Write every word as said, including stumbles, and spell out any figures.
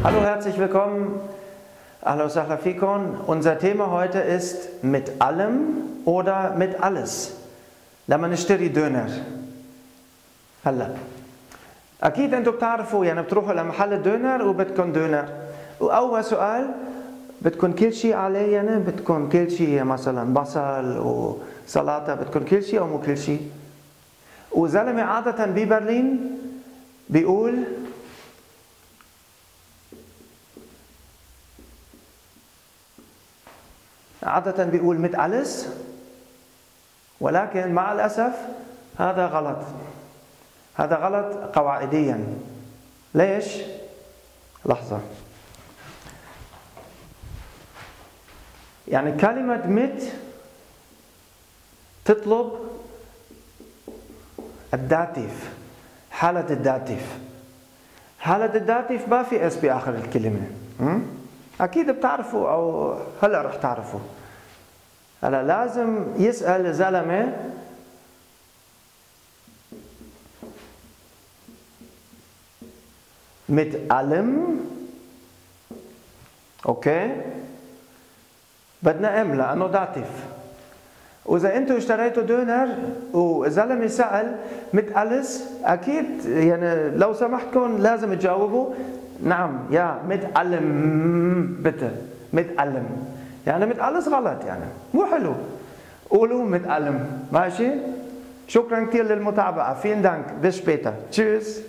Hallo, herzlich willkommen. Hallo, Sahla Fikon. Unser Thema heute ist mit allem oder mit alles. لما نشتري دونر. هلا أكيد أنتم بتعرفوا يعني بتروحوا لمحل الدونر وبدكم دونر. وأول سؤال بدكم كل شيء عليه يعني بدكم كل شيء مثلا بصل وسلطة بدكم كل شيء أو مو كل شيء. وزلمة عادة ببرلين بيقول عادة بيقول mit alles، ولكن مع الأسف هذا غلط. هذا غلط قواعديا. ليش؟ لحظة. يعني كلمة mit تطلب الداتيف، حالة الداتيف. حالة الداتيف ما في اس بآخر الكلمة. أكيد بتعرفوا أو هلا رح تعرفوا. هلا لازم يسأل زلمة mit allem، أوكي؟ بدنا ام لأنه داتيف. وإذا أنتوا اشتريتوا دونر وزلمة سأل mit alles، أكيد يعني لو سمحتكم لازم تجاوبوا نعم يا mit allem bitte mit allem. يعني mit alles غلط يعني مو حلو. قولوا mit allem. ماشي؟ شكرا كثير للمتابعة. vielen Dank. bis später. tschüss.